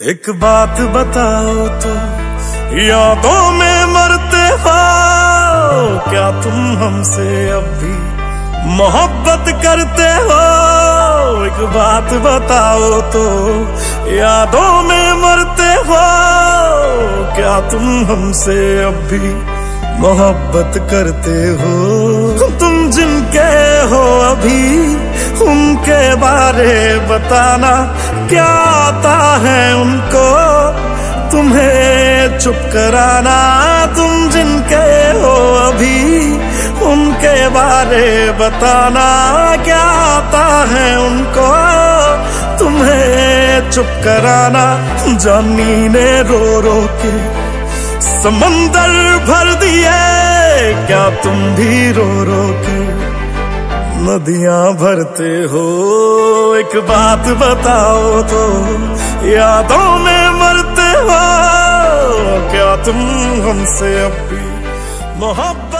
एक बात बताओ तो, यादों में मरते हो क्या तुम हमसे अब भी मोहब्बत करते हो? एक बात बताओ तो, यादों में मरते हो क्या तुम हमसे अब भी मोहब्बत करते हो? तुम जिनके हो अभी उनके बारे बताना, क्या आता है उनको तुम्हें चुप कराना? तुम जिनके हो अभी उनके बारे बताना, क्या आता है उनको तुम्हें चुप कराना? जानी ने रो रो के समंदर भर दिए, क्या तुम भी रो रो के नदियां भरते हो? एक बात बताओ तो, यादों में मरते हो क्या तुम हमसे अब भी मोहब्बत